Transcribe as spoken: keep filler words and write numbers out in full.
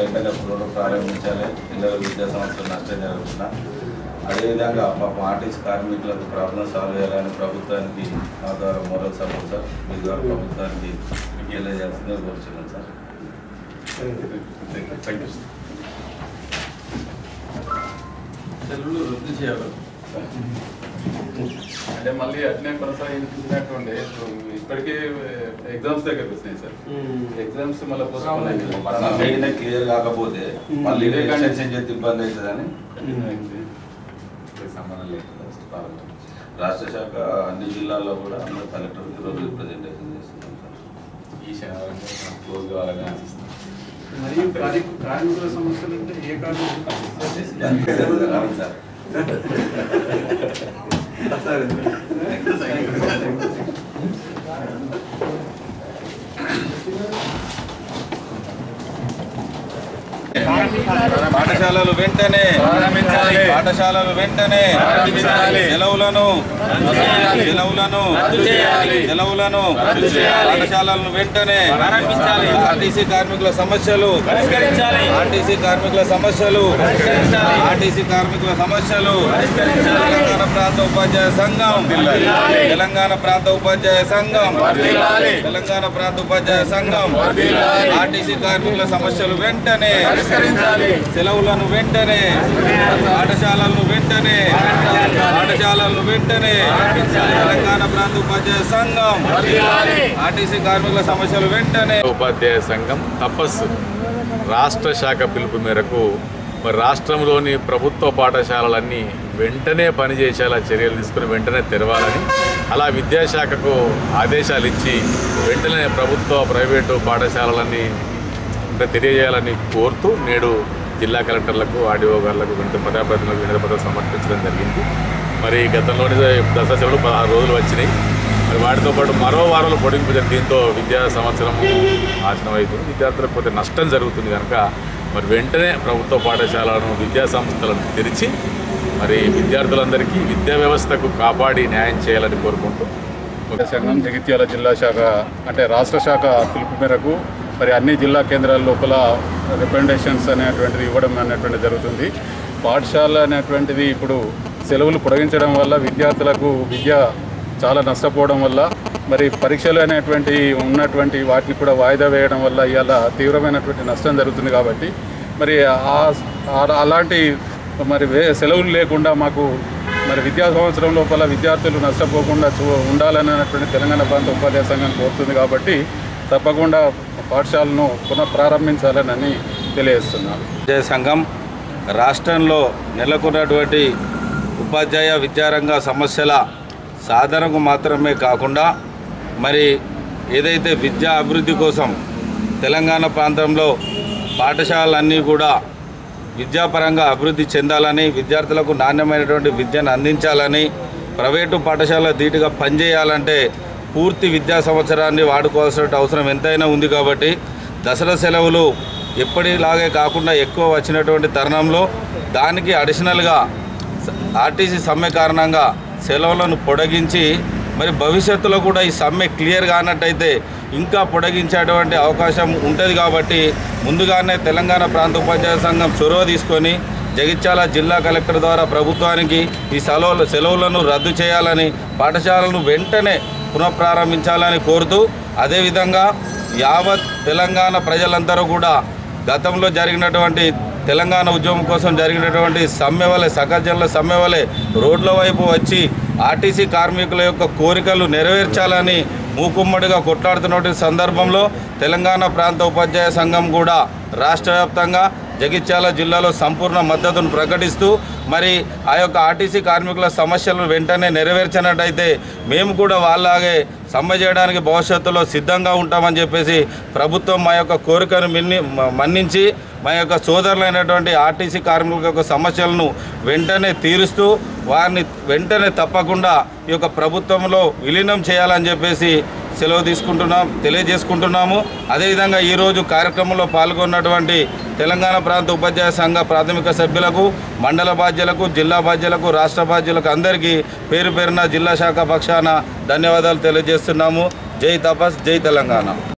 వెంటనే ప్రారంభించాలి. పిల్లల విద్యా సంవత్సరం నష్టం జరుగుతున్నా అదేవిధంగా పాపం ఆర్టీసీ కార్మికులకు ప్రాబ్లం సాల్వ్ చేయాలని ప్రభుత్వానికి మా ద్వారా మోరల్ సపోర్ట్ సార్ మీ ద్వారా ప్రభుత్వానికి తెలియజేయాల్సిందిగా కోరుతున్నాను సార్. Thank you. సెలవులు రద్దు చేయాలి అంటే మళ్ళీ అట్నే కొనసాగించినట్టుండే ఇప్పటికే ఎగ్జామ్స్ దగ్గరకు వస్తున్నాయి సార్. ఎగ్జామ్స్ మళ్ళీ క్లియర్ కాకపోతే మళ్ళీ ఎక్స్టెన్షన్ చేస్తే ఇబ్బంది అవుతుందని సంబంధం లేకుండా రాష్ట్ర శాఖ అన్ని జిల్లాల్లో కూడా అందరూ కలెక్టర్కి రోజు రిప్రజెంటేషన్ చేస్తున్నాం సార్. ఈ శనివారం క్లోజ్ కావాలని ఆశిస్తున్నాం. మరియు కార్మికుల సమస్యలు అంటే ఏ కార్మికులు సార్ పాఠశాలలు వెంటనే పాఠశాలలు వెంటనే సెలవులను సెలవులను సెలవులను పాఠశాలలను వెంటనే ఆర్టీసీ కార్మికుల సమస్యలు ఆర్టీసీ కార్మికుల సమస్యలు ఆర్టీసీ కార్మికుల సమస్యలు తెలంగాణ ప్రాంత ఉపాధ్యాయ సంఘం తెలంగాణ ప్రాంత ఉపాధ్యాయ సంఘం తెలంగాణ ప్రాంత ఉపాధ్యాయ సంఘం ఆర్టీసీ కార్మికుల సమస్యలు వెంటనే సెలవులను వెంటనే పాఠశాలలను వెంటనే పాఠశాలలను వెంటనే తెలంగాణ ప్రాంత ఉపాధ్యాయ సంఘం ఆర్టీసీ కార్మికుల సమస్యలు వెంటనే ఉపాధ్యాయ సంఘం తపస్సు రాష్ట్ర శాఖ పిలుపు మేరకు మరి రాష్ట్రంలోని ప్రభుత్వ పాఠశాలలన్నీ వెంటనే పనిచేసేలా చర్యలు తీసుకుని వెంటనే తెరవాలని అలా విద్యాశాఖకు ఆదేశాలు ఇచ్చి వెంటనే ప్రభుత్వ ప్రైవేటు పాఠశాలలన్నీ తెలియజేయాలని కోరుతూ నేడు జిల్లా కలెక్టర్లకు ఆర్డీఓ గారులకు వెంటనే ప్రజాప్రతినిధులకు వినతిపత్రం సమర్పించడం జరిగింది. మరి గతంలోని దసరా సెలవులు పదహారు రోజులు వచ్చినాయి. మరి వాటితో పాటు మరో వారంలో పొడిగింపు జరిగింది. దీంతో విద్యా సంవత్సరం నాశనం అవుతుంది, విద్యార్థులకు కొంత నష్టం జరుగుతుంది. కనుక మరి వెంటనే ప్రభుత్వ పాఠశాలను విద్యా సంస్థలను తెరిచి మరి విద్యార్థులందరికీ విద్యా వ్యవస్థకు కాపాడి న్యాయం చేయాలని కోరుకుంటూ సంఘం జగిత్యాల జిల్లా శాఖ అంటే రాష్ట్ర శాఖ పిలుపు మేరకు మరి అన్ని జిల్లా కేంద్రాల లోపల రికమెండేషన్స్ అనేటువంటిది ఇవ్వడం అనేటువంటిది జరుగుతుంది. పాఠశాల అనేటువంటిది ఇప్పుడు సెలవులు పొడిగించడం వల్ల విద్యార్థులకు విద్య చాలా నష్టపోవడం వల్ల మరి పరీక్షలు అనేటువంటి ఉన్నటువంటి వాటిని కూడా వాయిదా వేయడం వల్ల ఇవాళ తీవ్రమైనటువంటి నష్టం జరుగుతుంది. కాబట్టి మరి అలాంటి మరి సెలవులు లేకుండా మాకు మరి విద్యా సంవత్సరం లోపల విద్యార్థులు నష్టపోకుండా చూ ఉండాలనేటువంటి తెలంగాణ ప్రాంత ఉపాధ్యాయ సంఘం కోరుతుంది. కాబట్టి తప్పకుండా పాఠశాలను పునః ప్రారంభించాలని తెలియజేస్తున్నాను. ఉపాధ్యాయ సంఘం రాష్ట్రంలో నెలకొన్నటువంటి ఉపాధ్యాయ విద్యారంగ సమస్యల సాధనకు మాత్రమే కాకుండా మరి ఏదైతే విద్యా అభివృద్ధి కోసం తెలంగాణ ప్రాంతంలో పాఠశాలలన్నీ కూడా విద్యాపరంగా అభివృద్ధి చెందాలని, విద్యార్థులకు నాణ్యమైనటువంటి విద్యను అందించాలని, ప్రైవేటు పాఠశాల ధీటుగా పనిచేయాలంటే పూర్తి విద్యా సంవత్సరాన్ని వాడుకోవాల్సిన అవసరం ఎంతైనా ఉంది. కాబట్టి దసరా సెలవులు ఎప్పటిలాగే కాకుండా ఎక్కువ వచ్చినటువంటి తరుణంలో దానికి అడిషనల్గా ఆర్టీసీ సమ్మె కారణంగా సెలవులను పొడిగించి మరి భవిష్యత్తులో కూడా ఈ సమ్మె క్లియర్ కానట్టయితే ఇంకా పొడిగించేటువంటి అవకాశం ఉంటుంది. కాబట్టి ముందుగానే తెలంగాణ ప్రాంత ఉపాధ్యాయ సంఘం చొరవ తీసుకొని జగిత్యాల జిల్లా కలెక్టర్ ద్వారా ప్రభుత్వానికి ఈ సెలవులు సెలవులను రద్దు చేయాలని, పాఠశాలను వెంటనే పునఃప్రారంభించాలని కోరుతూ, అదేవిధంగా యావత్ తెలంగాణ ప్రజలందరూ కూడా గతంలో జరిగినటువంటి తెలంగాణ ఉద్యమం కోసం జరిగినటువంటి సమ్మె వలె సకజనుల సమ్మె వలె రోడ్ల వైపు వచ్చి ఆర్టీసీ కార్మికుల యొక్క కోరికలు నెరవేర్చాలని మూకుమ్మడిగా కొట్లాడుతున్నటువంటి సందర్భంలో తెలంగాణ ప్రాంత ఉపాధ్యాయ సంఘం కూడా రాష్ట్ర వ్యాప్తంగా జగిత్యాల జిల్లాలో సంపూర్ణ మద్దతును ప్రకటిస్తూ మరి ఆ యొక్క ఆర్టీసీ కార్మికుల సమస్యలను వెంటనే నెరవేర్చినట్టయితే మేము కూడా వాళ్ళలాగే సమ్మె చేయడానికి భవిష్యత్తులో సిద్ధంగా ఉంటామని చెప్పేసి ప్రభుత్వం మా యొక్క కోరికను మిన్ని మన్నించి మా యొక్క సోదరులైనటువంటి ఆర్టీసీ కార్మికుల యొక్క సమస్యలను వెంటనే తీరుస్తూ వారిని వెంటనే తప్పకుండా ఈ యొక్క ప్రభుత్వంలో విలీనం చేయాలని చెప్పేసి సెలవు తీసుకుంటున్నాం తెలియజేసుకుంటున్నాము. అదేవిధంగా ఈరోజు కార్యక్రమంలో పాల్గొన్నటువంటి తెలంగాణ ప్రాంత ఉపాధ్యాయ సంఘ ప్రాథమిక సభ్యులకు, మండల బాధ్యులకు, జిల్లా బాధ్యులకు, రాష్ట్ర బాధ్యులకు అందరికీ పేరు పేరున జిల్లా శాఖ పక్షాన ధన్యవాదాలు తెలియజేస్తున్నాము. జై తపస్, జై తెలంగాణ.